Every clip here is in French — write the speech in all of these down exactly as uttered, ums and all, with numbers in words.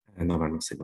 Euh, Normalement, c'est bon.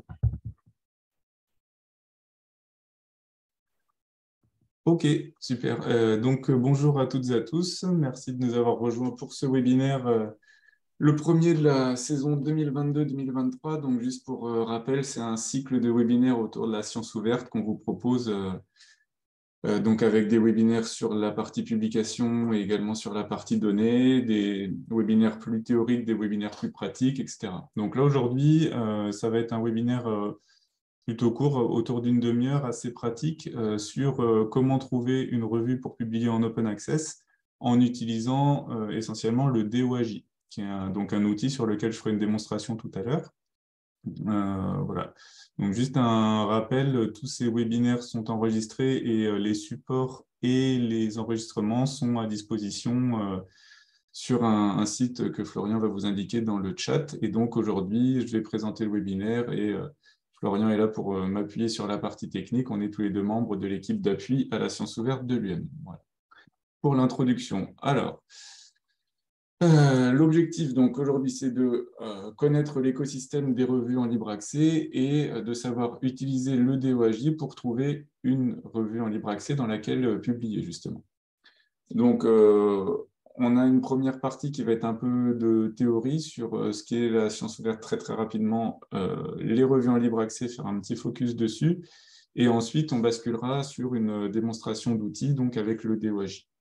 Ok, super. Euh, donc, euh, bonjour à toutes et à tous. Merci de nous avoir rejoints pour ce webinaire, euh, le premier de la saison deux mille vingt-deux deux mille vingt-trois. Donc, juste pour euh, rappel, c'est un cycle de webinaires autour de la science ouverte qu'on vous propose, euh, euh, donc avec des webinaires sur la partie publication et également sur la partie données, des webinaires plus théoriques, des webinaires plus pratiques, et cetera. Donc là, aujourd'hui, euh, ça va être un webinaire euh, plutôt court, autour d'une demi-heure, assez pratique, euh, sur euh, comment trouver une revue pour publier en open access en utilisant euh, essentiellement le D O A J, qui est un- donc un outil sur lequel je ferai une démonstration tout à l'heure. Euh, voilà. Donc juste un rappel, tous ces webinaires sont enregistrés et euh, les supports et les enregistrements sont à disposition euh, sur un, un site que Florian va vous indiquer dans le chat. Et donc aujourd'hui, je vais présenter le webinaire et euh, Florian est là pour euh, m'appuyer sur la partie technique. On est tous les deux membres de l'équipe d'appui à la science ouverte de l'U M. Voilà. Pour l'introduction. Alors, euh, l'objectif donc aujourd'hui, c'est de euh, connaître l'écosystème des revues en libre accès et euh, de savoir utiliser le D O A J pour trouver une revue en libre accès dans laquelle euh, publier justement. Donc, euh, on a une première partie qui va être un peu de théorie sur euh, ce qu'est la science ouverte très très rapidement, euh, les revues en libre accès, faire un petit focus dessus. Et ensuite, on basculera sur une démonstration d'outils, donc avec le D O A J.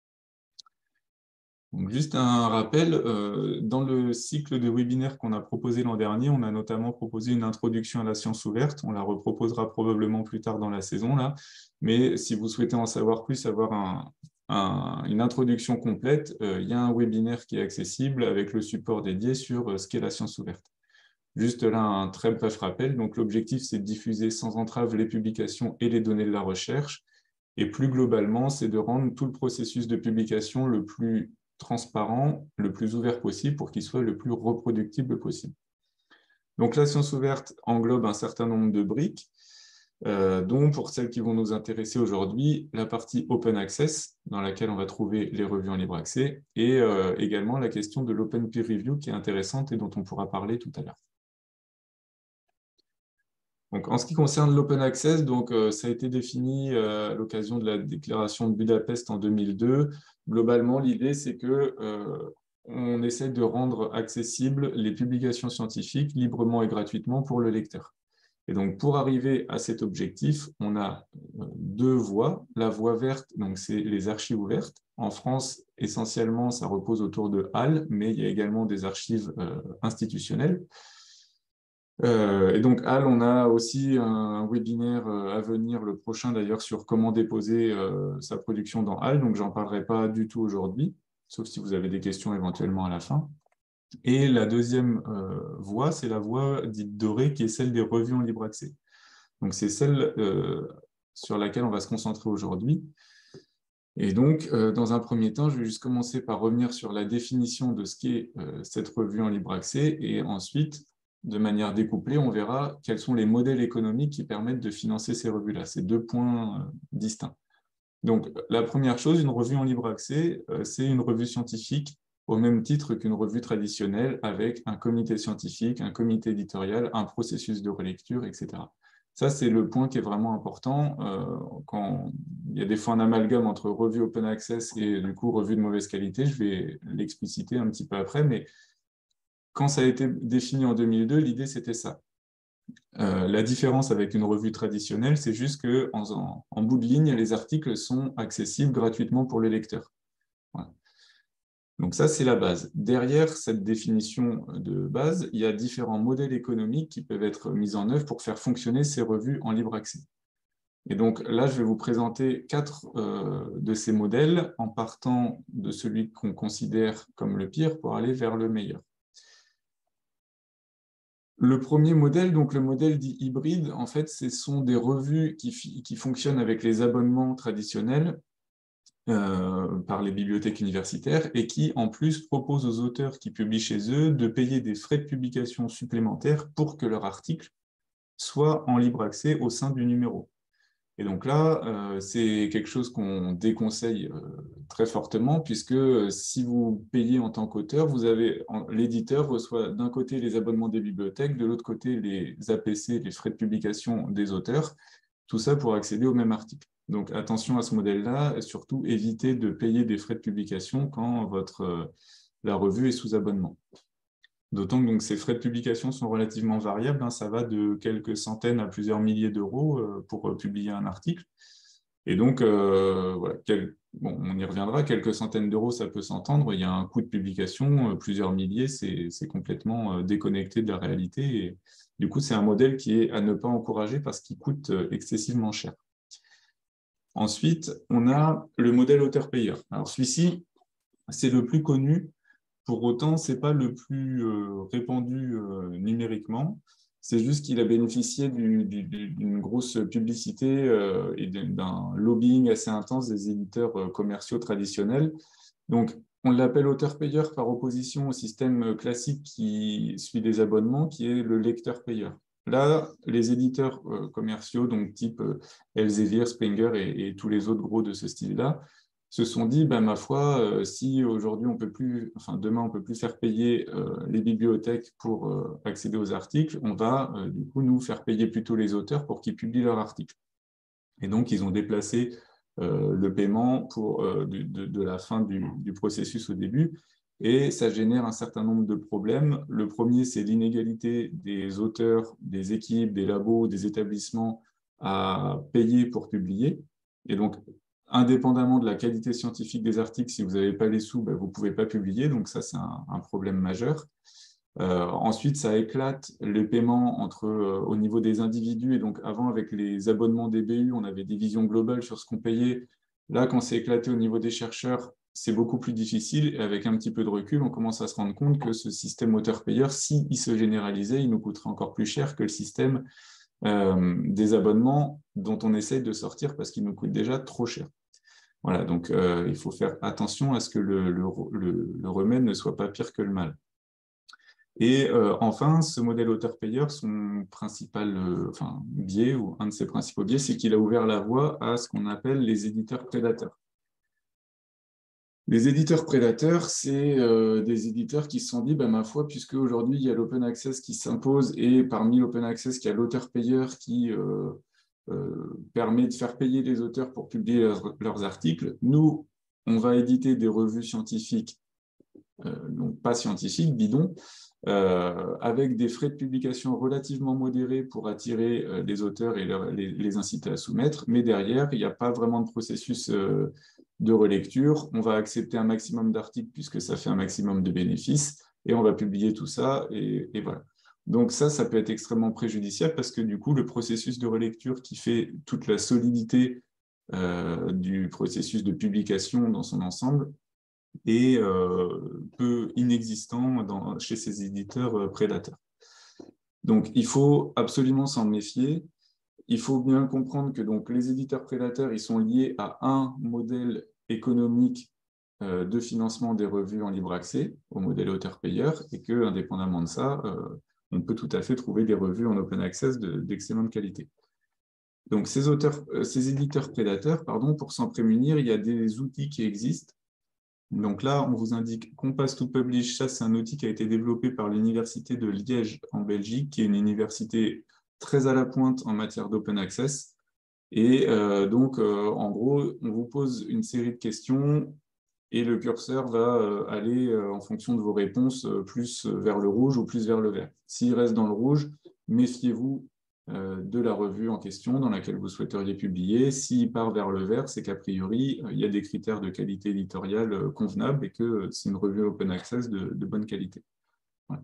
Donc, juste un rappel, euh, dans le cycle de webinaires qu'on a proposé l'an dernier, on a notamment proposé une introduction à la science ouverte. On la reproposera probablement plus tard dans la saison, là. Mais si vous souhaitez en savoir plus, avoir un, un, une introduction complète, euh, il y a un webinaire qui est accessible avec le support dédié sur euh, ce qu'est la science ouverte. Juste là, un très bref rappel. Donc, l'objectif, c'est de diffuser sans entrave les publications et les données de la recherche. Et plus globalement, c'est de rendre tout le processus de publication le plus transparent, le plus ouvert possible pour qu'il soit le plus reproductible possible. Donc la science ouverte englobe un certain nombre de briques, euh, dont pour celles qui vont nous intéresser aujourd'hui, la partie open access, dans laquelle on va trouver les revues en libre accès, et euh, également la question de l'open peer review qui est intéressante et dont on pourra parler tout à l'heure. Donc, en ce qui concerne l'open access, donc, euh, ça a été défini euh, à l'occasion de la déclaration de Budapest en deux mille deux. Globalement, l'idée, c'est que euh, on essaie de rendre accessibles les publications scientifiques librement et gratuitement pour le lecteur. Et donc, pour arriver à cet objectif, on a euh, deux voies. La voie verte, donc, c'est les archives ouvertes. En France, essentiellement, ça repose autour de H A L, mais il y a également des archives euh, institutionnelles. Euh, et donc, H A L, on a aussi un webinaire euh, à venir, le prochain d'ailleurs, sur comment déposer euh, sa production dans H A L. Donc, j'en parlerai pas du tout aujourd'hui, sauf si vous avez des questions éventuellement à la fin. Et la deuxième euh, voie, c'est la voie dite dorée, qui est celle des revues en libre accès. Donc, c'est celle euh, sur laquelle on va se concentrer aujourd'hui. Et donc, euh, dans un premier temps, je vais juste commencer par revenir sur la définition de ce qu'est euh, cette revue en libre accès, et ensuite, de manière découplée, on verra quels sont les modèles économiques qui permettent de financer ces revues-là. C'est deux points euh, distincts. Donc, la première chose, une revue en libre accès, euh, c'est une revue scientifique au même titre qu'une revue traditionnelle, avec un comité scientifique, un comité éditorial, un processus de relecture, et cetera. Ça, c'est le point qui est vraiment important. Euh, quand il y a des fois un amalgame entre revue open access et du coup revue de mauvaise qualité, je vais l'expliciter un petit peu après, mais quand ça a été défini en deux mille deux, l'idée c'était ça. Euh, la différence avec une revue traditionnelle, c'est juste que en, en, en bout de ligne, les articles sont accessibles gratuitement pour les lecteurs. Voilà. Donc ça, c'est la base. Derrière cette définition de base, il y a différents modèles économiques qui peuvent être mis en œuvre pour faire fonctionner ces revues en libre accès. Et donc là, je vais vous présenter quatre euh, de ces modèles en partant de celui qu'on considère comme le pire pour aller vers le meilleur. Le premier modèle, donc le modèle dit hybride, en fait, ce sont des revues qui, qui fonctionnent avec les abonnements traditionnels euh, par les bibliothèques universitaires et qui, en plus, proposent aux auteurs qui publient chez eux de payer des frais de publication supplémentaires pour que leur article soit en libre accès au sein du numéro. Et donc là, euh, c'est quelque chose qu'on déconseille euh, très fortement, puisque euh, si vous payez en tant qu'auteur, vous avez l'éditeur reçoit d'un côté les abonnements des bibliothèques, de l'autre côté les A P C, les frais de publication des auteurs, tout ça pour accéder au même article. Donc attention à ce modèle-là, et surtout évitez de payer des frais de publication quand votre, euh, la revue est sous abonnement. D'autant que donc, ces frais de publication sont relativement variables, hein, ça va de quelques centaines à plusieurs milliers d'euros euh, pour euh, publier un article. Et donc, euh, voilà, quel, bon, on y reviendra, quelques centaines d'euros, ça peut s'entendre. Il y a un coût de publication, euh, plusieurs milliers, c'est complètement euh, déconnecté de la réalité. Et du coup, c'est un modèle qui est à ne pas encourager parce qu'il coûte euh, excessivement cher. Ensuite, on a le modèle auteur-payeur. Alors, celui-ci, c'est le plus connu. Pour autant, ce n'est pas le plus euh, répandu euh, numériquement. C'est juste qu'il a bénéficié d'une grosse publicité euh, et d'un lobbying assez intense des éditeurs euh, commerciaux traditionnels. Donc, on l'appelle auteur-payeur par opposition au système classique qui suit les abonnements, qui est le lecteur-payeur. Là, les éditeurs euh, commerciaux, donc type euh, Elsevier, Springer et, et tous les autres gros de ce style-là, se sont dit, ben, ma foi, euh, si aujourd'hui on peut plus, enfin demain on peut plus faire payer euh, les bibliothèques pour euh, accéder aux articles, on va euh, du coup nous faire payer plutôt les auteurs pour qu'ils publient leurs articles. Et donc ils ont déplacé euh, le paiement pour euh, de, de, de la fin du, du processus au début, et ça génère un certain nombre de problèmes. Le premier, c'est l'inégalité des auteurs, des équipes, des labos, des établissements à payer pour publier. Et donc, indépendamment de la qualité scientifique des articles, si vous n'avez pas les sous, ben, vous ne pouvez pas publier. Donc ça, c'est un, un problème majeur. Euh, ensuite, ça éclate les paiements entre, euh, au niveau des individus. Et donc, avant, avec les abonnements D B U, on avait des visions globales sur ce qu'on payait. Là, quand c'est éclaté au niveau des chercheurs, c'est beaucoup plus difficile. Et avec un petit peu de recul, on commence à se rendre compte que ce système auteur-payeur, s'il se généralisait, il nous coûterait encore plus cher que le système euh, des abonnements dont on essaye de sortir parce qu'il nous coûte déjà trop cher. Voilà, donc euh, il faut faire attention à ce que le, le, le, le remède ne soit pas pire que le mal. Et euh, enfin, ce modèle auteur-payeur, son principal euh, enfin, biais, ou un de ses principaux biais, c'est qu'il a ouvert la voie à ce qu'on appelle les éditeurs prédateurs. Les éditeurs prédateurs, c'est euh, des éditeurs qui se sont dit, ben, ma foi, puisque aujourd'hui il y a l'open access qui s'impose, et parmi l'open access, il y a l'auteur-payeur qui euh, euh, permet de faire payer les auteurs pour publier leurs, leurs articles, nous, on va éditer des revues scientifiques, euh, donc pas scientifiques, bidons, Euh, avec des frais de publication relativement modérés pour attirer euh, les auteurs et leur, les, les inciter à soumettre, mais derrière, il n'y a pas vraiment de processus euh, de relecture. On va accepter un maximum d'articles puisque ça fait un maximum de bénéfices, et on va publier tout ça, et, et voilà. Donc ça, ça peut être extrêmement préjudiciable parce que du coup, le processus de relecture qui fait toute la solidité euh, du processus de publication dans son ensemble et euh, peu inexistant dans, chez ces éditeurs euh, prédateurs. Donc, il faut absolument s'en méfier. Il faut bien comprendre que donc, les éditeurs prédateurs, ils sont liés à un modèle économique euh, de financement des revues en libre accès, au modèle auteur-payeur, et que, indépendamment de ça, euh, on peut tout à fait trouver des revues en open access d'excellente de, qualité. Donc, ces, auteurs, euh, ces éditeurs prédateurs, pardon, pour s'en prémunir, il y a des outils qui existent. Donc là, on vous indique Compass to Publish. Ça, c'est un outil qui a été développé par l'Université de Liège en Belgique, qui est une université très à la pointe en matière d'open access. Et euh, donc, euh, en gros, on vous pose une série de questions et le curseur va euh, aller, euh, en fonction de vos réponses, euh, plus vers le rouge ou plus vers le vert. S'il reste dans le rouge, méfiez-vous de la revue en question dans laquelle vous souhaiteriez publier. S'il part vers le vert, c'est qu'a priori, il y a des critères de qualité éditoriale convenables et que c'est une revue open access de, de bonne qualité. Voilà.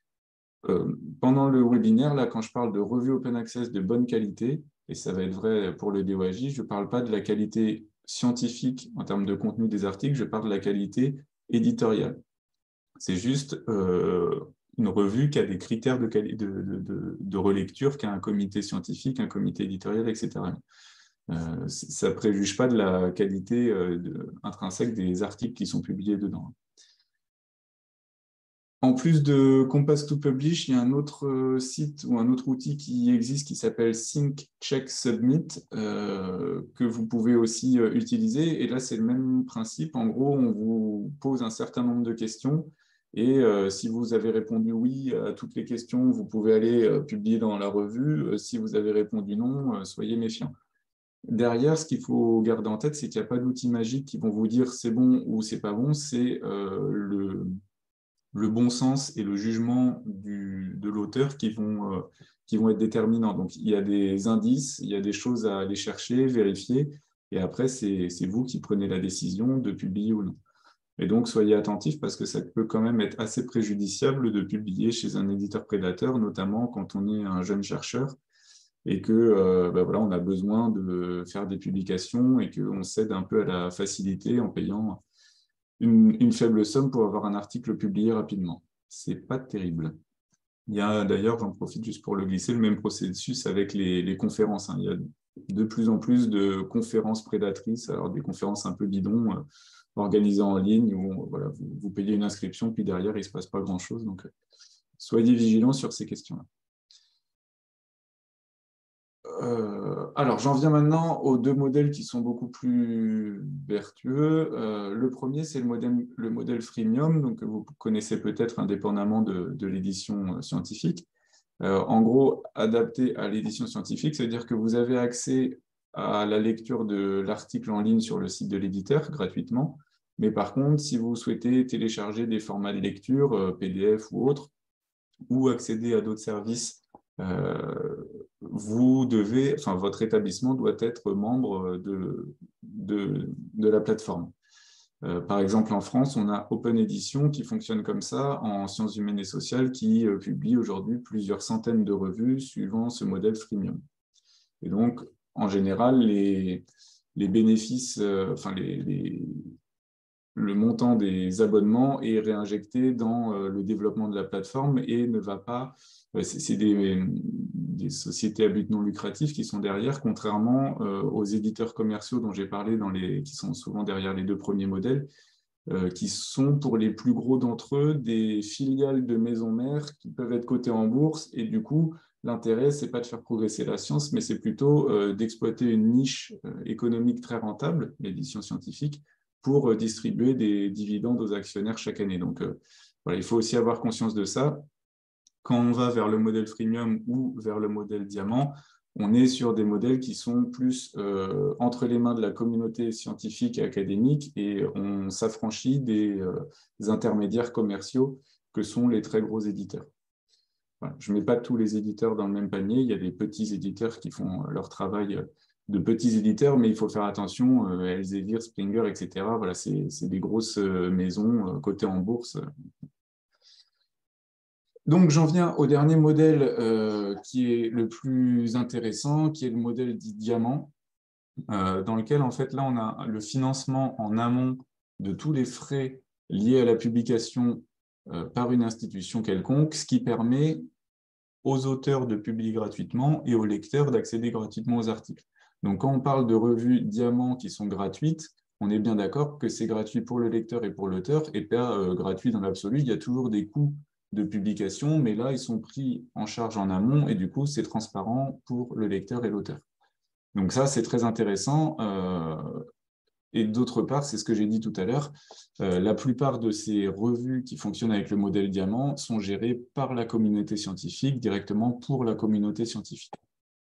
Euh, pendant le webinaire, là, quand je parle de revue open access de bonne qualité, et ça va être vrai pour le D O A J, je ne parle pas de la qualité scientifique en termes de contenu des articles, je parle de la qualité éditoriale. C'est juste euh, une revue qui a des critères de, de, de, de relecture, qui a un comité scientifique, un comité éditorial, et cetera. Euh, ça ne préjuge pas de la qualité euh, de, intrinsèque des articles qui sont publiés dedans. En plus de Compass to Publish, il y a un autre euh, site ou un autre outil qui existe qui s'appelle Sync Check Submit euh, que vous pouvez aussi euh, utiliser. Et là, c'est le même principe. En gros, on vous pose un certain nombre de questions et euh, si vous avez répondu oui à toutes les questions, vous pouvez aller euh, publier dans la revue. Euh, si vous avez répondu non, euh, soyez méfiants. Derrière, ce qu'il faut garder en tête, c'est qu'il n'y a pas d'outils magiques qui vont vous dire c'est bon ou c'est pas bon. C'est euh, le le bon sens et le jugement du, de l'auteur qui vont, euh, qui vont être déterminants. Donc, il y a des indices, il y a des choses à aller chercher, vérifier, et après, c'est vous qui prenez la décision de publier ou non. Et donc, soyez attentifs parce que ça peut quand même être assez préjudiciable de publier chez un éditeur prédateur, notamment quand on est un jeune chercheur et que euh, ben voilà, on a besoin de faire des publications et qu'on cède un peu à la facilité en payant Une, une faible somme pour avoir un article publié rapidement. C'est pas terrible. Il y a d'ailleurs, j'en profite juste pour le glisser, le même processus avec les, les conférences. Hein. Il y a de plus en plus de conférences prédatrices, alors des conférences un peu bidons, euh, organisées en ligne, où voilà, vous, vous payez une inscription, puis derrière, il ne se passe pas grand-chose. Donc, euh, soyez vigilants sur ces questions-là. Euh, alors, j'en viens maintenant aux deux modèles qui sont beaucoup plus vertueux. Euh, le premier, c'est le modèle, le modèle freemium, donc que vous connaissez peut-être indépendamment de, de l'édition scientifique. Euh, en gros, adapté à l'édition scientifique, c'est-à-dire que vous avez accès à la lecture de l'article en ligne sur le site de l'éditeur gratuitement. Mais par contre, si vous souhaitez télécharger des formats de lecture, euh, P D F ou autres, ou accéder à d'autres services, euh, vous devez, enfin, votre établissement doit être membre de, de, de la plateforme. Euh, par exemple, en France, on a Open Edition qui fonctionne comme ça en sciences humaines et sociales, qui euh, publie aujourd'hui plusieurs centaines de revues suivant ce modèle freemium. Et donc, en général, les, les bénéfices, euh, enfin, les, les, le montant des abonnements est réinjecté dans euh, le développement de la plateforme et ne va pas... Euh, c'est des, des sociétés à but non lucratif qui sont derrière, contrairement euh, aux éditeurs commerciaux dont j'ai parlé, dans les, qui sont souvent derrière les deux premiers modèles, euh, qui sont pour les plus gros d'entre eux des filiales de maisons mères qui peuvent être cotées en bourse. Et du coup, l'intérêt, ce n'est pas de faire progresser la science, mais c'est plutôt euh, d'exploiter une niche euh, économique très rentable, l'édition scientifique, pour euh, distribuer des dividendes aux actionnaires chaque année. Donc, euh, voilà, il faut aussi avoir conscience de ça. Quand on va vers le modèle freemium ou vers le modèle diamant, on est sur des modèles qui sont plus euh, entre les mains de la communauté scientifique et académique et on s'affranchit des, euh, des intermédiaires commerciaux que sont les très gros éditeurs. Voilà. Je ne mets pas tous les éditeurs dans le même panier. Il y a des petits éditeurs qui font leur travail de petits éditeurs, mais il faut faire attention. Euh, Elsevier, Springer, et cetera. Voilà, c'est des grosses maisons euh, cotées en bourse. Donc, j'en viens au dernier modèle euh, qui est le plus intéressant, qui est le modèle dit diamant, euh, dans lequel, en fait, là, on a le financement en amont de tous les frais liés à la publication euh, par une institution quelconque, ce qui permet aux auteurs de publier gratuitement et aux lecteurs d'accéder gratuitement aux articles. Donc, quand on parle de revues diamant qui sont gratuites, on est bien d'accord que c'est gratuit pour le lecteur et pour l'auteur, et pas euh, gratuit dans l'absolu. Il y a toujours des coûts de publication, mais là, ils sont pris en charge en amont, et du coup, c'est transparent pour le lecteur et l'auteur. Donc ça, c'est très intéressant. Euh, et d'autre part, c'est ce que j'ai dit tout à l'heure, euh, la plupart de ces revues qui fonctionnent avec le modèle diamant sont gérées par la communauté scientifique, directement pour la communauté scientifique.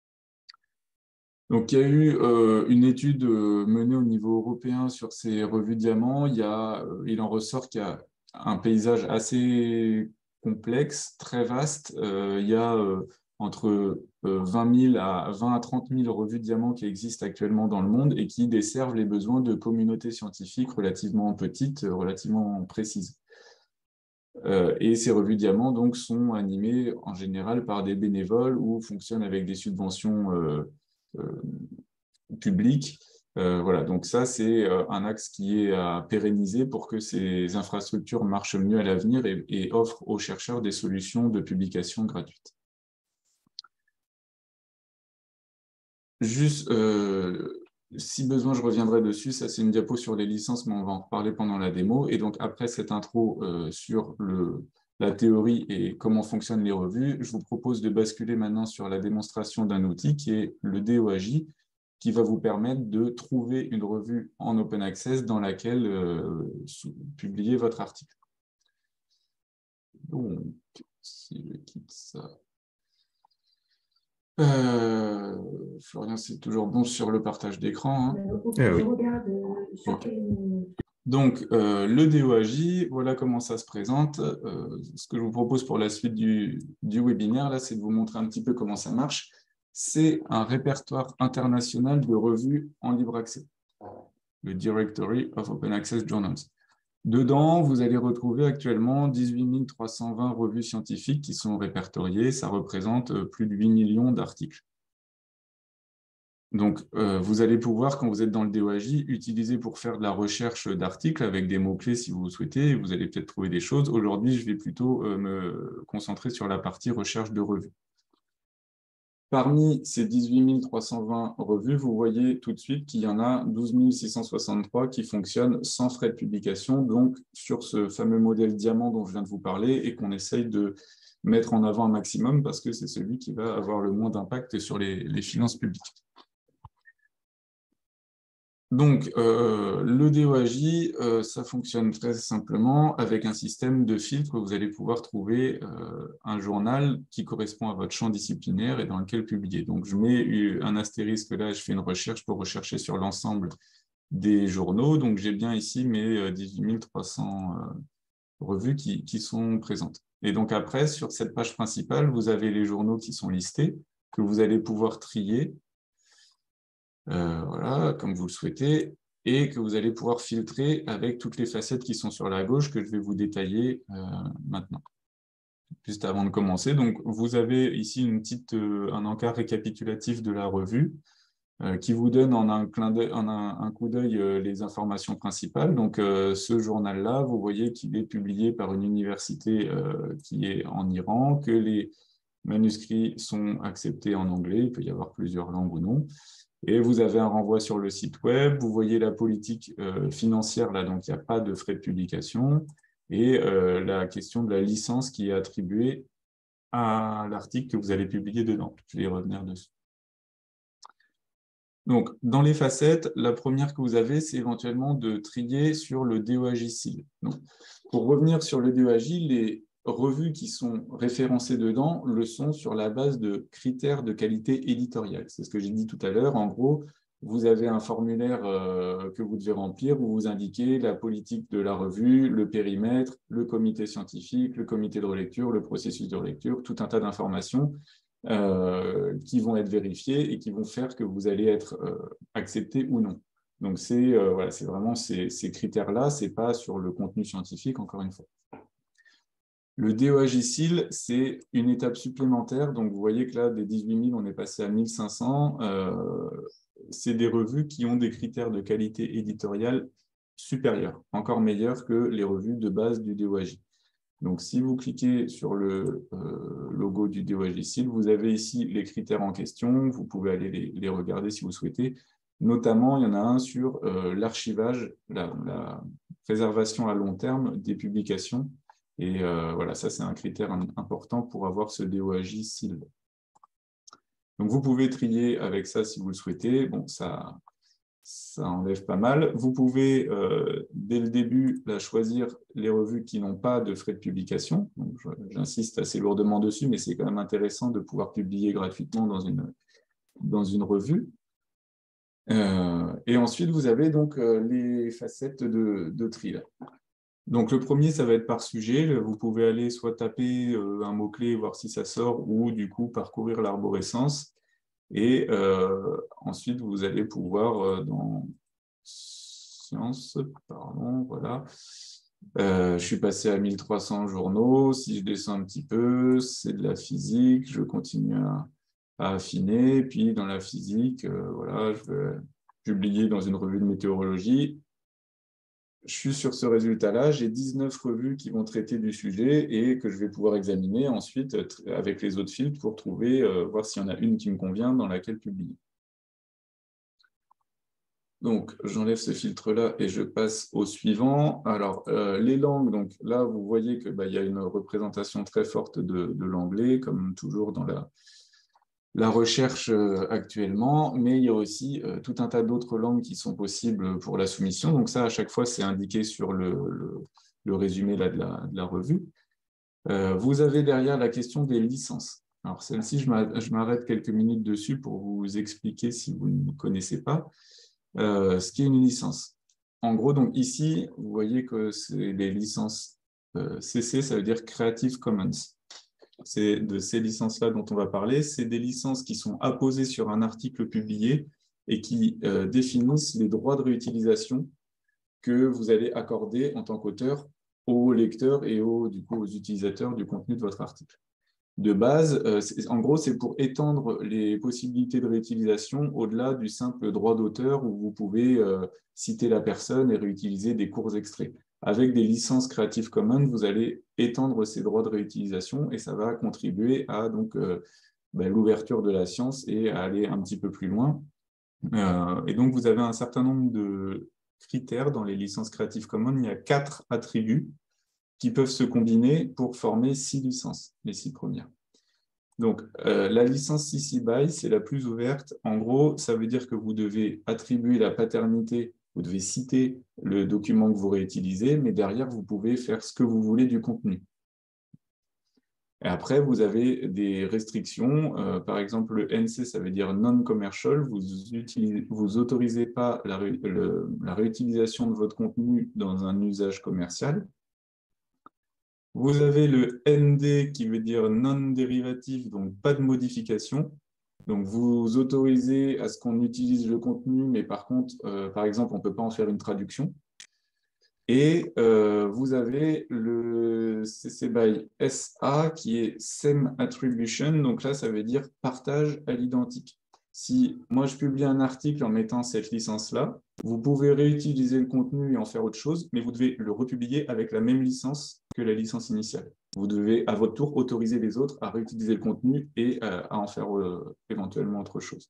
Donc, il y a eu euh, une étude euh, menée au niveau européen sur ces revues diamant. Il, y a, euh, il en ressort qu'il y a un paysage assez complexe, très vaste. Euh, il y a euh, entre euh, vingt mille à vingt à trente mille revues diamant qui existent actuellement dans le monde et qui desservent les besoins de communautés scientifiques relativement petites, relativement précises. Euh, et ces revues diamant donc, sont animées en général par des bénévoles ou fonctionnent avec des subventions euh, euh, publiques. Euh, voilà, donc ça, c'est euh, un axe qui est à pérenniser pour que ces infrastructures marchent mieux à l'avenir et, et offrent aux chercheurs des solutions de publication gratuites. Juste, euh, si besoin, je reviendrai dessus. Ça, c'est une diapo sur les licences, mais on va en reparler pendant la démo. Et donc, après cette intro euh, sur le, la théorie et comment fonctionnent les revues, je vous propose de basculer maintenant sur la démonstration d'un outil qui est le D O A J, qui va vous permettre de trouver une revue en open access dans laquelle euh, publier votre article. Donc, si je quitte ça... Euh, Florian, c'est toujours bon sur le partage d'écran. Hein. Eh oui. Okay. Donc, euh, le D O A J, voilà comment ça se présente. Euh, ce que je vous propose pour la suite du, du webinaire, là, c'est de vous montrer un petit peu comment ça marche. C'est un répertoire international de revues en libre accès, le Directory of Open Access Journals. Dedans, vous allez retrouver actuellement dix-huit mille trois cent vingt revues scientifiques qui sont répertoriées. Ça représente plus de huit millions d'articles. Donc, euh, vous allez pouvoir, quand vous êtes dans le D O A J, utiliser pour faire de la recherche d'articles avec des mots-clés si vous le souhaitez. Vous allez peut-être trouver des choses. Aujourd'hui, je vais plutôt euh, me concentrer sur la partie recherche de revues. Parmi ces dix-huit mille trois cent vingt revues, vous voyez tout de suite qu'il y en a douze mille six cent soixante-trois qui fonctionnent sans frais de publication, donc sur ce fameux modèle diamant dont je viens de vous parler et qu'on essaye de mettre en avant un maximum parce que c'est celui qui va avoir le moins d'impact sur les, les finances publiques. Donc, euh, le D O A J, euh, ça fonctionne très simplement avec un système de filtre. Vous allez pouvoir trouver euh, un journal qui correspond à votre champ disciplinaire et dans lequel publier. Donc, je mets un astérisque là, je fais une recherche pour rechercher sur l'ensemble des journaux. Donc, j'ai bien ici mes dix-huit mille trois cents euh, revues qui, qui sont présentes. Et donc, après, sur cette page principale, vous avez les journaux qui sont listés, que vous allez pouvoir trier. Euh, voilà, comme vous le souhaitez, et que vous allez pouvoir filtrer avec toutes les facettes qui sont sur la gauche que je vais vous détailler euh, maintenant. Juste avant de commencer, donc vous avez ici une petite, euh, un encart récapitulatif de la revue euh, qui vous donne en un, clin d'œil, en un, un coup d'œil euh, les informations principales. Donc euh, ce journal-là, vous voyez qu'il est publié par une université euh, qui est en Iran, que les manuscrits sont acceptés en anglais, il peut y avoir plusieurs langues ou non. Et vous avez un renvoi sur le site web, vous voyez la politique euh, financière, là, donc il n'y a pas de frais de publication, et euh, la question de la licence qui est attribuée à l'article que vous allez publier dedans. Je vais y revenir dessus. Donc, dans les facettes, la première que vous avez, c'est éventuellement de trier sur le D O A J S I L. Donc, pour revenir sur le D O A J, les revues qui sont référencées dedans le sont sur la base de critères de qualité éditoriale. C'est ce que j'ai dit tout à l'heure. En gros, vous avez un formulaire euh, que vous devez remplir où vous indiquez la politique de la revue, le périmètre, le comité scientifique, le comité de relecture, le processus de relecture, tout un tas d'informations euh, qui vont être vérifiées et qui vont faire que vous allez être euh, accepté ou non. Donc, c'est euh, voilà, c'est vraiment ces, ces critères-là, ce n'est pas sur le contenu scientifique, encore une fois. Le D O A J S I L, c'est une étape supplémentaire. Donc, vous voyez que là, des dix-huit mille, on est passé à mille cinq cents. Euh, c'est des revues qui ont des critères de qualité éditoriale supérieurs, encore meilleurs que les revues de base du D O A J. Donc, si vous cliquez sur le euh, logo du D O A J S I L, vous avez ici les critères en question. Vous pouvez aller les, les regarder si vous souhaitez. Notamment, il y en a un sur euh, l'archivage, la, la préservation à long terme des publications. Et euh, voilà, ça, c'est un critère important pour avoir ce D O A J S I L. Donc, vous pouvez trier avec ça si vous le souhaitez. Bon, ça, ça enlève pas mal. Vous pouvez, euh, dès le début, là, choisir les revues qui n'ont pas de frais de publication. J'insiste assez lourdement dessus, mais c'est quand même intéressant de pouvoir publier gratuitement dans une, dans une revue. Euh, et ensuite, vous avez donc euh, les facettes de, de tri. Là. Donc, le premier, ça va être par sujet. Vous pouvez aller soit taper euh, un mot-clé, voir si ça sort, ou du coup, parcourir l'arborescence. Et euh, ensuite, vous allez pouvoir, euh, dans Sciences, pardon, voilà. Euh, je suis passé à mille trois cents journaux. Si je descends un petit peu, c'est de la physique. Je continue à, à affiner. Puis, dans la physique, euh, voilà, je vais publier dans une revue de météorologie. Je suis sur ce résultat-là, j'ai dix-neuf revues qui vont traiter du sujet et que je vais pouvoir examiner ensuite avec les autres filtres pour trouver, euh, voir s'il y en a une qui me convient dans laquelle publier. Donc, j'enlève ce filtre-là et je passe au suivant. Alors, euh, les langues, donc là, vous voyez qu'il bah, y a une représentation très forte de, de l'anglais, comme toujours dans la, la recherche euh, actuellement, mais il y a aussi euh, tout un tas d'autres langues qui sont possibles pour la soumission. Donc ça, à chaque fois, c'est indiqué sur le, le, le résumé là, de, la, de la revue. Euh, vous avez derrière la question des licences. Alors, celle-ci, je m'arrête quelques minutes dessus pour vous expliquer si vous ne connaissez pas. Euh, ce qui est une licence. En gros, donc ici, vous voyez que c'est les licences euh, C C, ça veut dire Creative Commons. C'est de ces licences-là dont on va parler. C'est des licences qui sont apposées sur un article publié et qui euh, définissent les droits de réutilisation que vous allez accorder en tant qu'auteur aux lecteurs et aux, du coup, aux utilisateurs du contenu de votre article. De base, euh, en gros, c'est pour étendre les possibilités de réutilisation au-delà du simple droit d'auteur où vous pouvez euh, citer la personne et réutiliser des courts extraits. Avec des licences Creative Commons, vous allez étendre ces droits de réutilisation et ça va contribuer à donc, euh, ben, l'ouverture de la science et à aller un petit peu plus loin. Euh, et donc, vous avez un certain nombre de critères dans les licences Creative Commons. Il y a quatre attributs qui peuvent se combiner pour former six licences, les six premières. Donc, euh, la licence C C B Y, c'est la plus ouverte. En gros, ça veut dire que vous devez attribuer la paternité, vous devez citer le document que vous réutilisez, mais derrière, vous pouvez faire ce que vous voulez du contenu. Et après, vous avez des restrictions. Euh, par exemple, le N C, ça veut dire non-commercial. Vous vous autorisez pas la, ré, le, la réutilisation de votre contenu dans un usage commercial. Vous avez le N D qui veut dire non-dérivatif, donc pas de modification. Donc, vous autorisez à ce qu'on utilise le contenu, mais par contre, euh, par exemple, on ne peut pas en faire une traduction. Et euh, vous avez le C C B Y S A qui est Same Attribution. Donc là, ça veut dire partage à l'identique. Si moi, je publie un article en mettant cette licence-là, vous pouvez réutiliser le contenu et en faire autre chose, mais vous devez le republier avec la même licence que la licence initiale. Vous devez, à votre tour, autoriser les autres à réutiliser le contenu et euh, à en faire euh, éventuellement autre chose.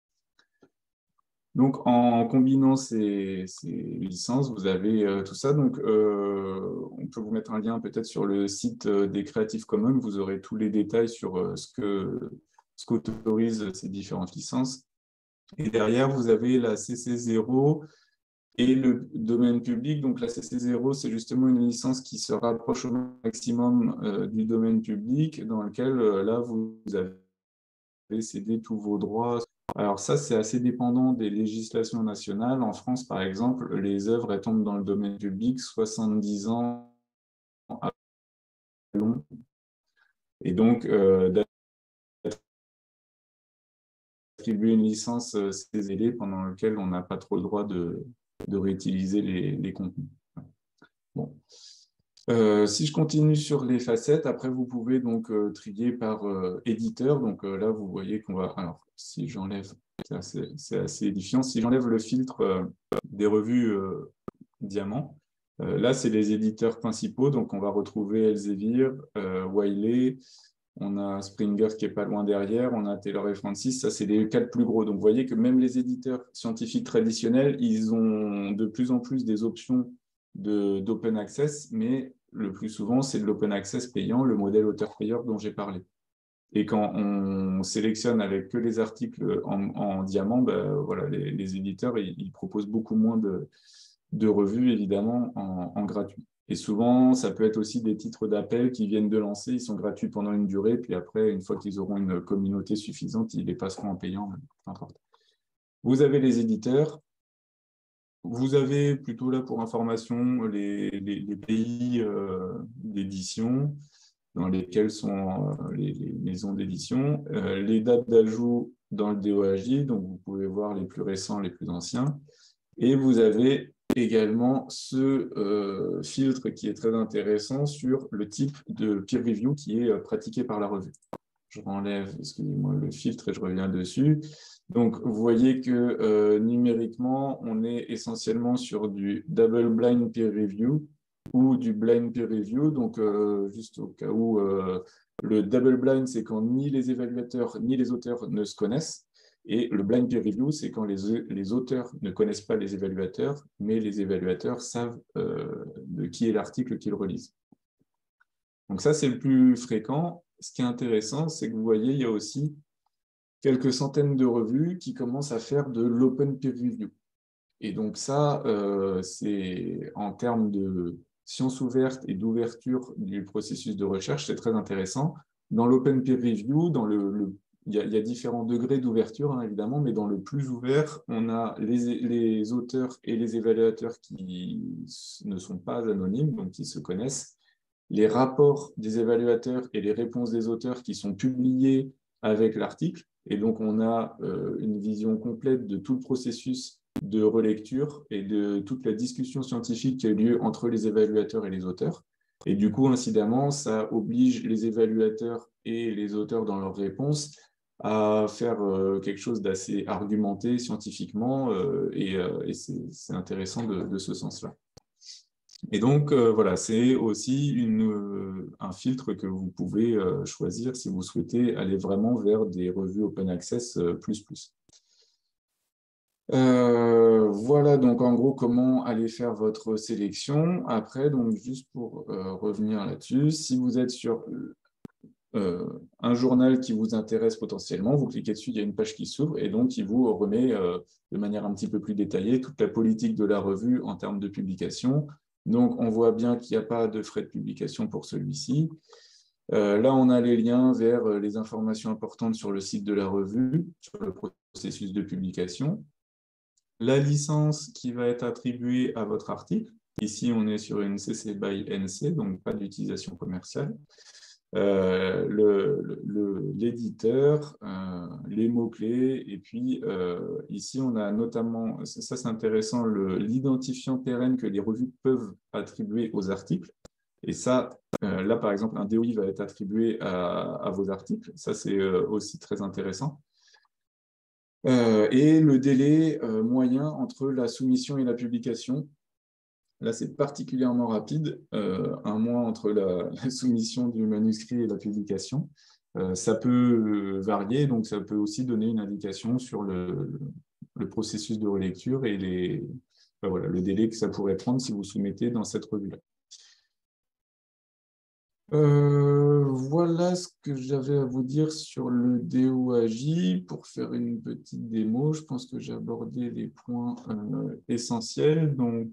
Donc, en combinant ces, ces licences, vous avez euh, tout ça. Donc, euh, on peut vous mettre un lien peut-être sur le site euh, des Creative Commons. Vous aurez tous les détails sur euh, ce que, ce qu'autorisent ces différentes licences. Et derrière, vous avez la C C zéro et le domaine public. Donc, la C C zéro, c'est justement une licence qui se rapproche au maximum euh, du domaine public, dans lequel, euh, là, vous avez cédé tous vos droits. Alors ça, c'est assez dépendant des législations nationales. En France, par exemple, les œuvres elles tombent dans le domaine public soixante-dix ans à long. Et donc, euh, d'attribuer une licence euh, C Z L pendant laquelle on n'a pas trop le droit de, de réutiliser les, les contenus. Bon. Euh, si je continue sur les facettes, après vous pouvez donc euh, trier par euh, éditeur. Donc euh, là, vous voyez qu'on va... Alors, si j'enlève... C'est assez, assez édifiant. Si j'enlève le filtre euh, des revues euh, Diamant, euh, là, c'est les éditeurs principaux. Donc, on va retrouver Elsevier, euh, Wiley, on a Springer qui est pas loin derrière, on a Taylor et Francis. Ça, c'est les quatre plus gros. Donc, vous voyez que même les éditeurs scientifiques traditionnels, ils ont de plus en plus des options d'open access, mais le plus souvent, c'est de l'open access payant, le modèle auteur-payeur dont j'ai parlé. Et quand on sélectionne avec que les articles en, en diamant, ben, voilà, les, les éditeurs, ils, ils proposent beaucoup moins de, de revues, évidemment, en, en gratuit. Et souvent, ça peut être aussi des titres d'appel qui viennent de lancer, ils sont gratuits pendant une durée, puis après, une fois qu'ils auront une communauté suffisante, ils les passeront en payant, peu importe. Vous avez les éditeurs. Vous avez plutôt là pour information les, les, les pays euh, d'édition dans lesquels sont euh, les, les maisons d'édition, euh, les dates d'ajout dans le D O A J, donc vous pouvez voir les plus récents, les plus anciens, et vous avez également ce euh, filtre qui est très intéressant sur le type de peer review qui est euh, pratiqué par la revue. Je renlève, excusez-moi, le filtre et je reviens dessus. Donc, vous voyez que euh, numériquement, on est essentiellement sur du double blind peer review ou du blind peer review. Donc, euh, juste au cas où, euh, le double blind, c'est quand ni les évaluateurs ni les auteurs ne se connaissent. Et le blind peer review, c'est quand les, les auteurs ne connaissent pas les évaluateurs, mais les évaluateurs savent euh, de qui est l'article qu'ils relisent. Donc ça, c'est le plus fréquent. Ce qui est intéressant, c'est que vous voyez, il y a aussi quelques centaines de revues qui commencent à faire de l'open peer review. Et donc ça, euh, c'est en termes de science ouverte et d'ouverture du processus de recherche, c'est très intéressant. Dans l'open peer review, dans le, le, il, y a, il y a différents degrés d'ouverture, hein, évidemment, mais dans le plus ouvert, on a les, les auteurs et les évaluateurs qui ne sont pas anonymes, donc qui se connaissent, les rapports des évaluateurs et les réponses des auteurs qui sont publiés avec l'article. Et donc, on a euh, une vision complète de tout le processus de relecture et de toute la discussion scientifique qui a eu lieu entre les évaluateurs et les auteurs. Et du coup, incidemment, ça oblige les évaluateurs et les auteurs dans leurs réponses à faire euh, quelque chose d'assez argumenté scientifiquement, euh, et, euh, et c'est intéressant de, de ce sens-là. Et donc, euh, voilà, c'est aussi une, euh, un filtre que vous pouvez euh, choisir si vous souhaitez aller vraiment vers des revues open access euh, plus plus. Euh, voilà donc en gros comment aller faire votre sélection. Après, donc juste pour euh, revenir là-dessus, si vous êtes sur euh, un journal qui vous intéresse potentiellement, vous cliquez dessus, il y a une page qui s'ouvre et donc il vous remet euh, de manière un petit peu plus détaillée toute la politique de la revue en termes de publication. Donc on voit bien qu'il n'y a pas de frais de publication pour celui-ci. Euh, là, on a les liens vers les informations importantes sur le site de la revue, sur le processus de publication. La licence qui va être attribuée à votre article. Ici, on est sur une C C by N C, donc pas d'utilisation commerciale. Euh, l'éditeur, euh, les mots-clés, et puis euh, ici, on a notamment, ça c'est intéressant, l'identifiant pérenne que les revues peuvent attribuer aux articles. Et ça, euh, là, par exemple, un D O I va être attribué à, à vos articles. Ça, c'est euh, aussi très intéressant. Euh, et le délai euh, moyen entre la soumission et la publication. Là, c'est particulièrement rapide, euh, un mois entre la, la soumission du manuscrit et la publication. Euh, ça peut varier, donc ça peut aussi donner une indication sur le, le processus de relecture et les, ben voilà, le délai que ça pourrait prendre si vous soumettez dans cette revue-là. Euh, voilà ce que j'avais à vous dire sur le D O A J. Pour faire une petite démo, je pense que j'ai abordé les points euh, essentiels. Donc,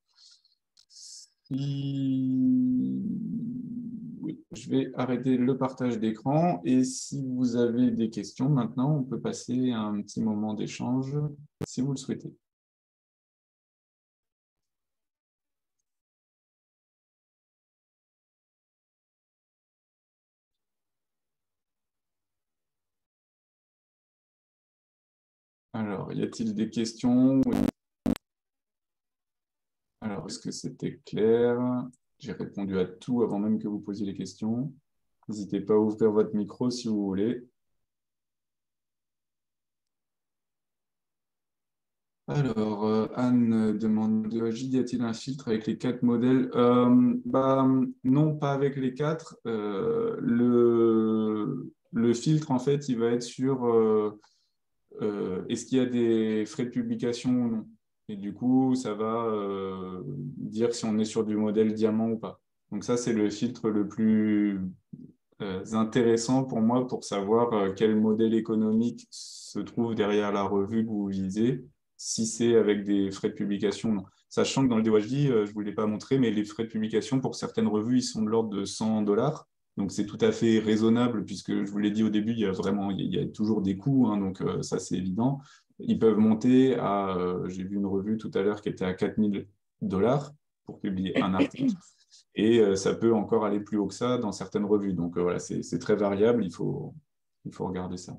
si... oui, je vais arrêter le partage d'écran et si vous avez des questions, maintenant, on peut passer à un petit moment d'échange si vous le souhaitez. Alors, y a-t-il des questions? Alors, est-ce que c'était clair? J'ai répondu à tout avant même que vous posiez les questions. N'hésitez pas à ouvrir votre micro si vous voulez. Alors, euh, Anne demande, de y a-t-il un filtre avec les quatre modèles? euh, bah, Non, pas avec les quatre. Euh, le, le filtre, en fait, il va être sur euh, euh, est-ce qu'il y a des frais de publication ou non. Et du coup, ça va euh, dire si on est sur du modèle diamant ou pas. Donc ça, c'est le filtre le plus euh, intéressant pour moi pour savoir euh, quel modèle économique se trouve derrière la revue que vous visez, si c'est avec des frais de publication ou non. Sachant que dans le D O H D, euh, je ne vous l'ai pas montré, mais les frais de publication pour certaines revues, ils sont de l'ordre de cent dollars. Donc c'est tout à fait raisonnable, puisque je vous l'ai dit au début, il y a vraiment, il y a toujours des coûts, hein, donc euh, ça c'est évident. Ils peuvent monter à, euh, j'ai vu une revue tout à l'heure qui était à quatre mille dollars pour publier un article. Et euh, ça peut encore aller plus haut que ça dans certaines revues. Donc euh, voilà, c'est très variable, il faut, il faut regarder ça.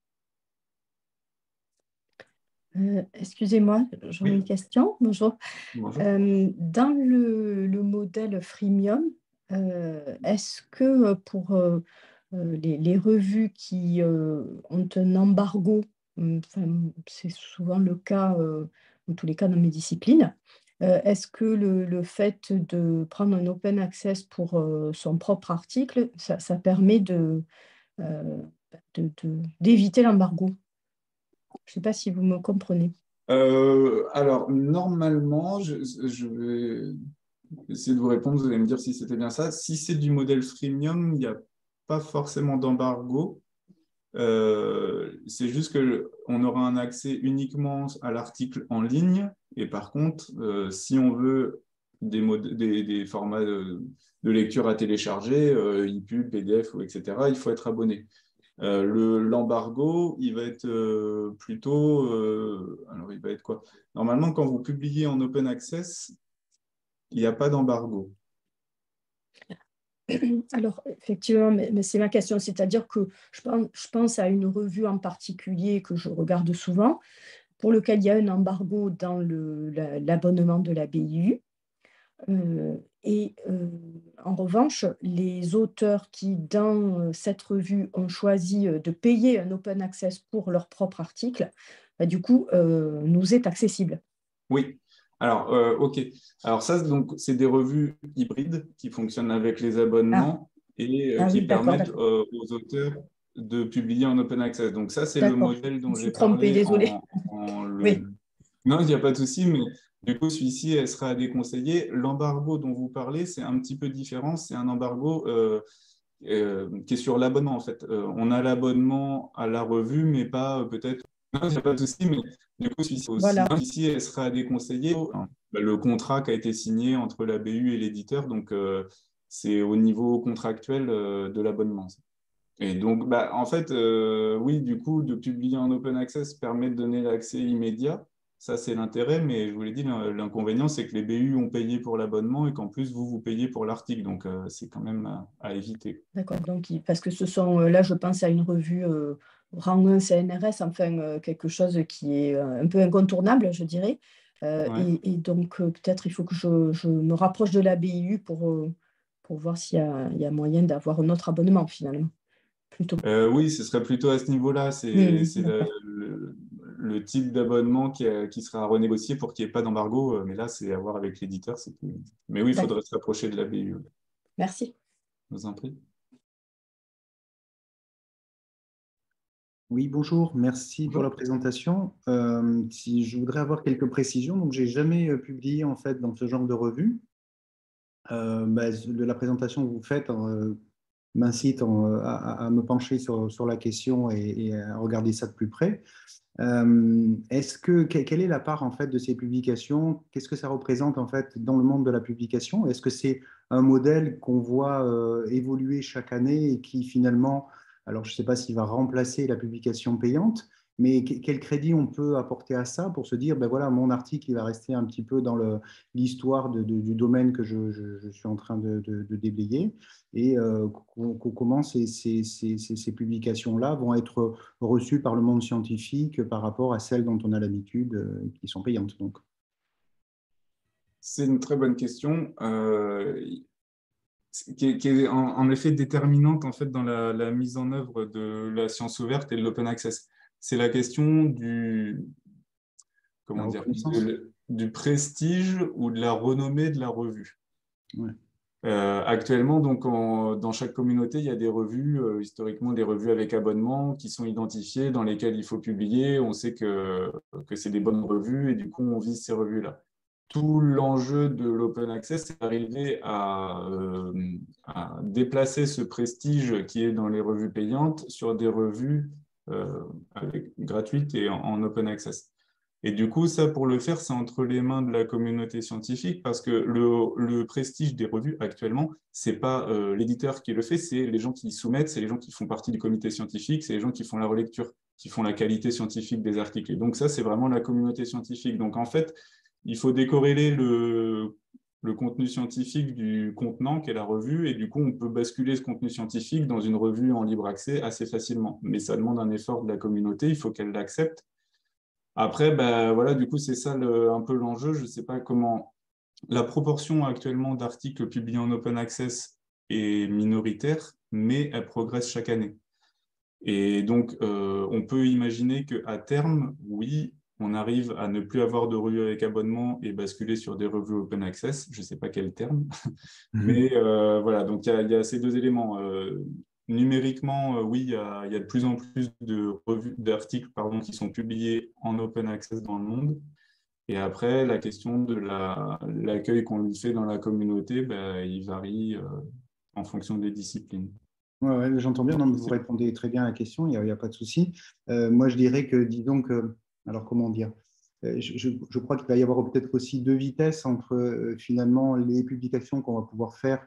Euh, excusez-moi, j'aurais Oui. une question. Bonjour. Bonjour. Euh, dans le, le modèle freemium, euh, est-ce que pour euh, euh, les, les revues qui euh, ont un embargo, hum, enfin, c'est souvent le cas, euh, en tous les cas dans mes disciplines, euh, est-ce que le, le fait de prendre un open access pour euh, son propre article, ça, ça permet de, euh, de- de- d'éviter l'embargo? Je ne sais pas si vous me comprenez. Euh, alors, normalement, je, je vais essayer de vous répondre, vous allez me dire si c'était bien ça. Si c'est du modèle freemium, il n'y a pas forcément d'embargo. Euh, c'est juste qu'on aura un accès uniquement à l'article en ligne. Et par contre, euh, si on veut des, mod- des, des formats de, de lecture à télécharger, euh, EPUB, P D F, ou et cetera, il faut être abonné. Euh, le, l'embargo, il va être euh, plutôt... euh, alors, il va être quoi? Normalement, quand vous publiez en open access, il n'y a pas d'embargo. Alors, effectivement, mais, mais c'est ma question, c'est-à-dire que je pense, je pense à une revue en particulier que je regarde souvent, pour lequel il y a un embargo dans le, la- l'abonnement de la B I U. Euh, et euh, en revanche, les auteurs qui, dans euh, cette revue, ont choisi euh, de payer un open access pour leur propre article, bah, du coup, euh, nous est accessible. Oui. Alors, euh, OK. Alors ça, donc, c'est des revues hybrides qui fonctionnent avec les Ah, abonnements et euh, ah qui oui, d'accord, permettent d'accord, euh, aux auteurs de publier en open access. Donc ça, c'est le d'accord. modèle Je me dont j'ai suis trompée, parlé désolée. en, en le... Oui, Non, il n'y a pas de souci, mais du coup, celui-ci, elle sera à déconseiller. L'embargo dont vous parlez, c'est un petit peu différent. C'est un embargo euh, euh, qui est sur l'abonnement, en fait. Euh, on a l'abonnement à la revue, mais pas euh, peut-être... Non, il n'y a pas de souci, mais du coup, celui-ci aussi, voilà. celui-ci, elle sera à déconseiller. Bah, le contrat qui a été signé entre la B U et l'éditeur, donc euh, c'est au niveau contractuel euh, de l'abonnement. Et donc, bah, en fait, euh, oui, du coup, de publier en open access permet de donner l'accès immédiat. Ça, c'est l'intérêt, mais je vous l'ai dit, l'in- l'inconvénient, c'est que les B U ont payé pour l'abonnement et qu'en plus, vous, vous payez pour l'article. Donc, euh, c'est quand même à, à éviter. D'accord, donc il- parce que ce sont, euh, là je pense à une revue euh, rang un C N R S, enfin euh, quelque chose qui est euh, un peu incontournable, je dirais. Euh, Ouais. et, et donc euh, peut-être il faut que je, je me rapproche de la B I U pour, euh, pour voir s'il y a, il y a moyen d'avoir un autre abonnement finalement. Plutôt. Euh, oui, ce serait plutôt à ce niveau-là. C'est Hmm, c'est le, d'accord, le- le type d'abonnement qui, a- qui sera à renégocier pour qu'il n'y ait pas d'embargo. Euh, Mais là, c'est à voir avec l'éditeur. c'est tout. Mais oui, il d'accord, faudrait se rapprocher de la B U. merci. Je vous en prie. Oui, bonjour, merci pour la Bonjour. présentation. Euh, si je voudrais avoir quelques précisions, donc j'ai jamais euh, publié en fait dans ce genre de revue. Euh, bah, de la présentation que vous faites euh, m'incite en- à, à- à me pencher sur, sur la question et, et à regarder ça de plus près. Euh, est-ce que que- quelle est la part en fait de ces publications? Qu'est-ce que ça représente en fait dans le monde de la publication? Est-ce que c'est un modèle qu'on voit euh, évoluer chaque année et qui finalement, alors je ne sais pas s'il va remplacer la publication payante, mais que- quel crédit on peut apporter à ça pour se dire, ben voilà, mon article il va rester un petit peu dans le- l'histoire de- de- du domaine que je, je- je suis en train de, de- de déblayer et euh, co- co- comment ces, ces- ces- ces- ces publications-là vont être reçues par le monde scientifique par rapport à celles dont on a l'habitude, euh, qui sont payantes. Donc. C'est une très bonne question. Euh, qui est, qui est en, en effet déterminante en fait, dans la, la mise en œuvre de la science ouverte et de l'open access. C'est la question du, La comment dire, reconnaissance? de- du prestige ou de la renommée de la revue. Ouais. Euh, actuellement, donc, en- dans chaque communauté, il y a des revues, euh, historiquement des revues avec abonnement, qui sont identifiées, dans lesquelles il faut publier. On sait que, que c'est des bonnes revues et du coup, on vise ces revues-là. Tout l'enjeu de l'open access, c'est d'arriver à, euh, à déplacer ce prestige qui est dans les revues payantes sur des revues euh, avec, gratuites et en, en open access. Et du coup, ça, pour le faire, c'est entre les mains de la communauté scientifique parce que le, le prestige des revues actuellement, c'est pas euh, l'éditeur qui le fait, c'est les gens qui y soumettent, c'est les gens qui font partie du comité scientifique, c'est les gens qui font la relecture, qui font la qualité scientifique des articles. Et donc ça, c'est vraiment la communauté scientifique. Donc en fait, il faut décorréler le, le contenu scientifique du contenant qu'est la revue, et du coup, on peut basculer ce contenu scientifique dans une revue en libre accès assez facilement. Mais ça demande un effort de la communauté, il faut qu'elle l'accepte. Après, ben, voilà, du coup, c'est ça le, un peu l'enjeu. Je ne sais pas comment la proportion actuellement d'articles publiés en open access est minoritaire, mais elle progresse chaque année. Et donc, euh, on peut imaginer qu'à terme, oui, on arrive à ne plus avoir de revues avec abonnement et basculer sur des revues open access. Je ne sais pas quel terme, mais euh, voilà, donc il y, a, il y a ces deux éléments. Euh, numériquement, euh, oui, il y, a, il y a de plus en plus de revues, d'articles pardon, qui sont publiés en open access dans le monde. Et après, la question de la, l'accueil qu'on lui fait dans la communauté, ben, il varie euh, en fonction des disciplines. Ouais, ouais, j'entends bien. Non, mais vous répondez très bien à la question, il n'y a, il y a pas de souci. Euh, moi, je dirais que, disons que, alors comment dire, Euh, je, je- je crois qu'il va y avoir peut-être aussi deux vitesses entre euh, finalement les publications qu'on va pouvoir faire.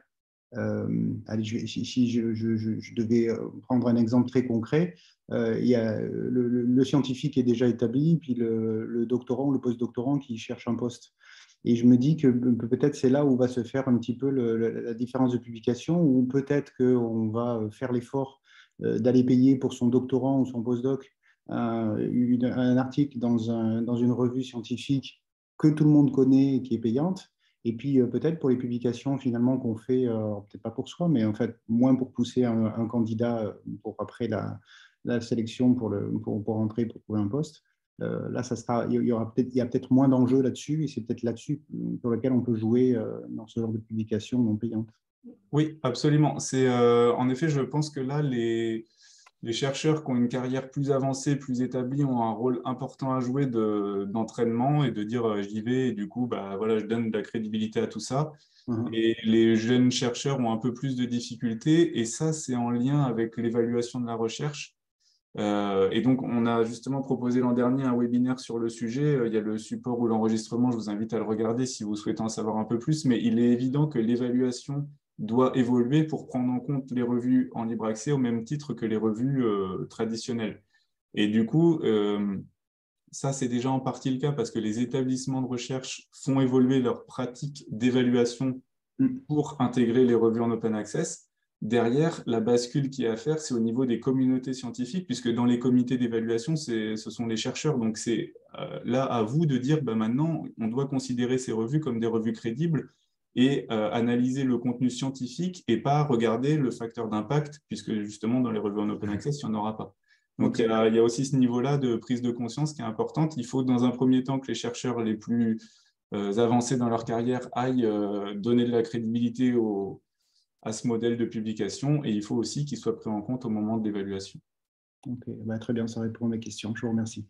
Euh, allez, je- si si je, je- je- je devais euh, prendre un exemple très concret, euh, il y a le, le- le scientifique est déjà établi, puis le, le doctorant ou le post-doctorant qui cherche un poste. Et je me dis que que peut-être c'est là où va se faire un petit peu le- le- la différence de publication, ou peut-être qu'on va faire l'effort euh, d'aller payer pour son doctorant ou son postdoc un, une- un article dans, un, dans une revue scientifique que tout le monde connaît et qui est payante. Et puis euh, peut-être pour les publications finalement qu'on fait, euh, peut-être pas pour soi, mais en fait moins pour pousser un, un candidat euh, pour après la, la sélection pour, le, pour, pour entrer, pour trouver un poste. Euh, là, ça sera, il y aura peut-être, il y a peut-être moins d'enjeux là-dessus, et c'est peut-être là-dessus sur lequel on peut jouer euh, dans ce genre de publication non payante. Oui, absolument. C'est, euh, en effet, je pense que là, les, les chercheurs qui ont une carrière plus avancée, plus établie, ont un rôle important à jouer de, d'entraînement et de dire euh, j'y vais, et du coup, bah, voilà, je donne de la crédibilité à tout ça. Mhm. Et les jeunes chercheurs ont un peu plus de difficultés, et ça, c'est en lien avec l'évaluation de la recherche. Euh, et donc, on a justement proposé l'an dernier un webinaire sur le sujet. Euh, Il y a le support ou l'enregistrement, je vous invite à le regarder si vous souhaitez en savoir un peu plus, mais il est évident que l'évaluation doit évoluer pour prendre en compte les revues en libre accès au même titre que les revues euh, traditionnelles. Et du coup, euh, ça, c'est déjà en partie le cas parce que les établissements de recherche font évoluer leurs pratiques d'évaluation Mhm. pour intégrer les revues en open access. Derrière, la bascule qui est à faire, c'est au niveau des communautés scientifiques, puisque dans les comités d'évaluation, ce sont les chercheurs. Donc, c'est euh, là à vous de dire, bah, maintenant, on doit considérer ces revues comme des revues crédibles et euh, analyser le contenu scientifique et pas regarder le facteur d'impact, puisque justement, dans les revues en open access, il n'y en aura pas. Donc, Okay. il y a, il y a aussi ce niveau-là de prise de conscience qui est importante. Il faut, dans un premier temps, que les chercheurs les plus euh, avancés dans leur carrière aillent euh, donner de la crédibilité au, à ce modèle de publication, et il faut aussi qu'il soit pris en compte au moment de l'évaluation. Ok, bah, très bien, ça répond à mes questions. Je vous remercie.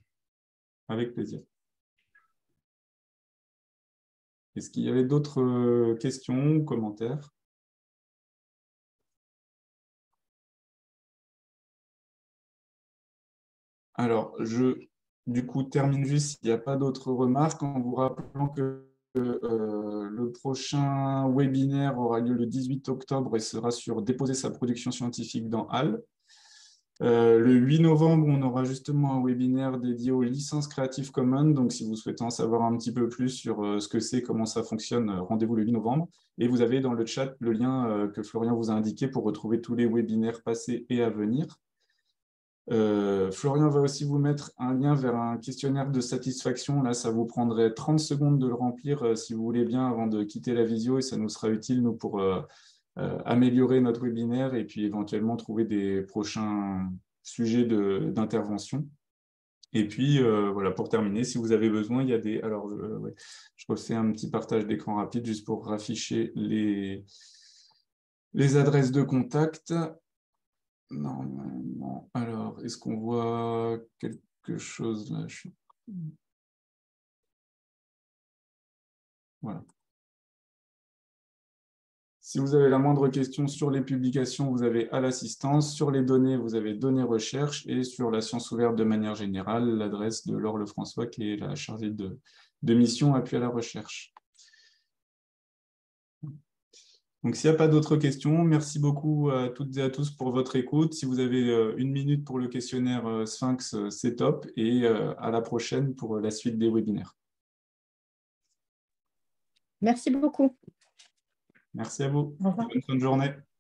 Avec plaisir. Est-ce qu'il y avait d'autres questions ou commentaires? Alors, je, du coup, termine juste s'il n'y a pas d'autres remarques en vous rappelant que euh, le prochain webinaire aura lieu le dix-huit octobre et sera sur déposer sa production scientifique dans H A L. Euh, le huit novembre, on aura justement un webinaire dédié aux licences Creative Commons. Donc, si vous souhaitez en savoir un petit peu plus sur euh, ce que c'est, comment ça fonctionne, euh, rendez-vous le huit novembre. Et vous avez dans le chat le lien euh, que Florian vous a indiqué pour retrouver tous les webinaires passés et à venir. Euh, Florian va aussi vous mettre un lien vers un questionnaire de satisfaction. Là, ça vous prendrait trente secondes de le remplir euh, si vous voulez bien avant de quitter la visio, et ça nous sera utile, nous, pour euh, euh, améliorer notre webinaire et puis éventuellement trouver des prochains sujets d'intervention. Et puis, euh, voilà, pour terminer, si vous avez besoin, il y a des... Alors, euh, ouais, je refais un petit partage d'écran rapide juste pour afficher les, les adresses de contact. Normalement, alors, est-ce qu'on voit quelque chose là? Je... Voilà. Si vous avez la moindre question sur les publications, vous avez à l'assistance. Sur les données, vous avez données recherche. Et sur la science ouverte de manière générale, l'adresse de Laure Lefrançois, qui est la chargée de, de mission appui à la recherche. Donc, s'il n'y a pas d'autres questions, merci beaucoup à toutes et à tous pour votre écoute. Si vous avez une minute pour le questionnaire Sphinx, c'est top. Et à la prochaine pour la suite des webinaires. Merci beaucoup. Merci à vous. Au revoir. Bonne fin de journée.